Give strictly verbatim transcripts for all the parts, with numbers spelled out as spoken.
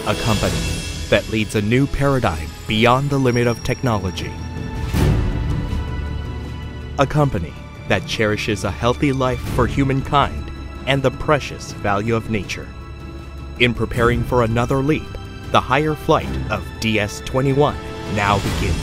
a company that leads a new paradigm beyond the limit of technology. A company that cherishes a healthy life for humankind and the precious value of nature. In preparing for another leap, the higher flight of D S twenty-one now begins.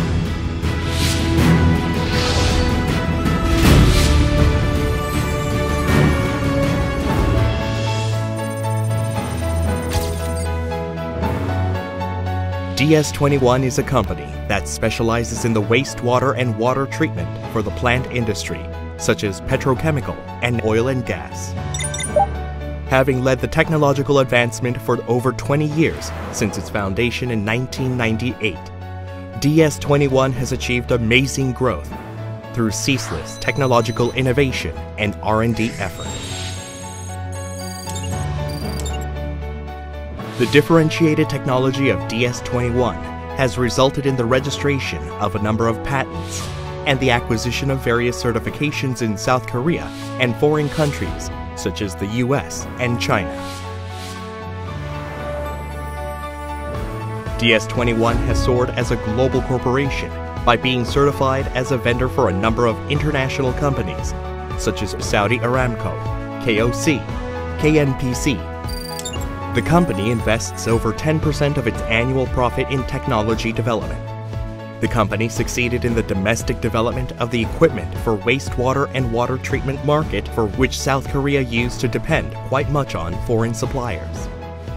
D S twenty-one is a company that specializes in the wastewater and water treatment for the plant industry, such as petrochemical and oil and gas. Having led the technological advancement for over twenty years since its foundation in nineteen ninety-eight, D S twenty-one has achieved amazing growth through ceaseless technological innovation and R and D effort. The differentiated technology of D S twenty-one has resulted in the registration of a number of patents and the acquisition of various certifications in South Korea and foreign countries such as the U S and China. D S twenty-one has soared as a global corporation by being certified as a vendor for a number of international companies such as Saudi Aramco, K O C, K N P C. The company invests over ten percent of its annual profit in technology development. The company succeeded in the domestic development of the equipment for wastewater and water treatment market, for which South Korea used to depend quite much on foreign suppliers.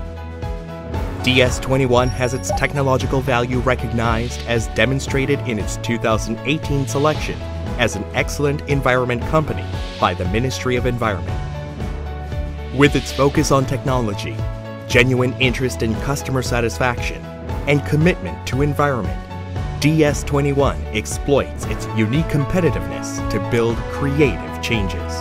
D S twenty-one has its technological value recognized as demonstrated in its two thousand eighteen selection as an excellent environment company by the Ministry of Environment. With its focus on technology, genuine interest in customer satisfaction, and commitment to environment, D S twenty-one exploits its unique competitiveness to build creative changes.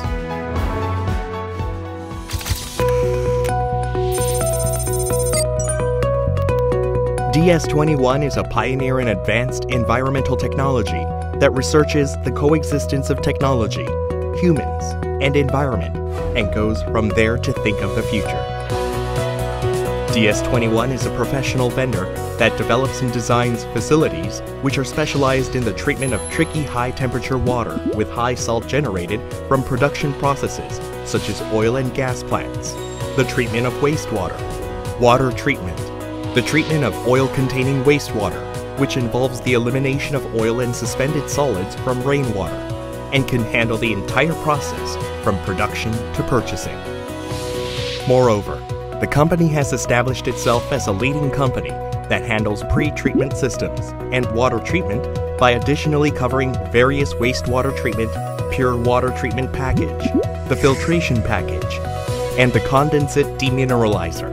D S twenty-one is a pioneer in advanced environmental technology that researches the coexistence of technology, humans, and environment, and goes from there to think of the future. D S twenty-one is a professional vendor that develops and designs facilities which are specialized in the treatment of tricky high-temperature water with high salt generated from production processes such as oil and gas plants, the treatment of wastewater, water treatment, the treatment of oil-containing wastewater, which involves the elimination of oil and suspended solids from rainwater, and can handle the entire process from production to purchasing. Moreover, the company has established itself as a leading company that handles pre-treatment systems and water treatment by additionally covering various wastewater treatment, pure water treatment package, the filtration package, and the condensate demineralizer.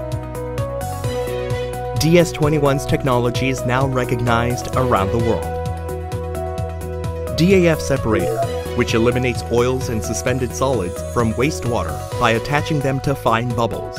D S twenty-one's technology is now recognized around the world. D A F Separator, which eliminates oils and suspended solids from wastewater by attaching them to fine bubbles.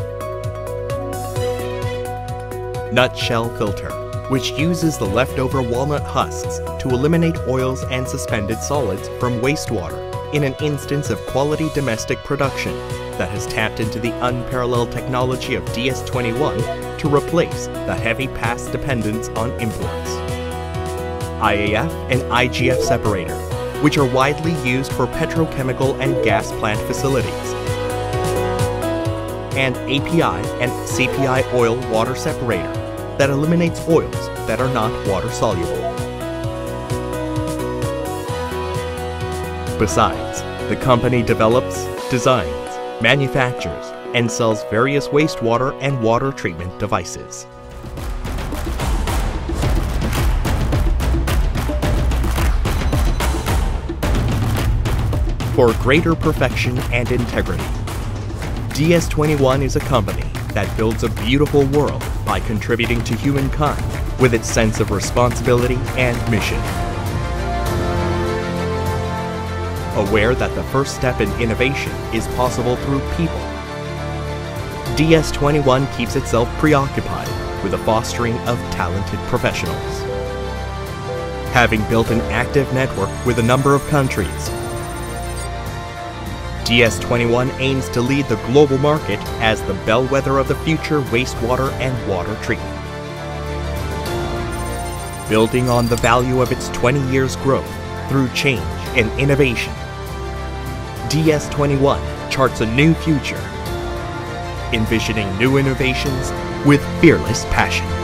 Nutshell filter, which uses the leftover walnut husks to eliminate oils and suspended solids from wastewater in an instance of quality domestic production that has tapped into the unparalleled technology of D S twenty-one to replace the heavy past dependence on imports. I A F and I G F separator, which are widely used for petrochemical and gas plant facilities. And A P I and C P I oil water separator that eliminates oils that are not water soluble. Besides, the company develops, designs, manufactures, and sells various wastewater and water treatment devices. For greater perfection and integrity, D S twenty-one is a company that builds a beautiful world by contributing to humankind with its sense of responsibility and mission. Aware that the first step in innovation is possible through people, D S twenty-one keeps itself preoccupied with the fostering of talented professionals. Having built an active network with a number of countries, D S twenty-one aims to lead the global market as the bellwether of the future wastewater and water treatment. Building on the value of its twenty years growth through change and innovation, D S twenty-one charts a new future, envisioning new innovations with fearless passion.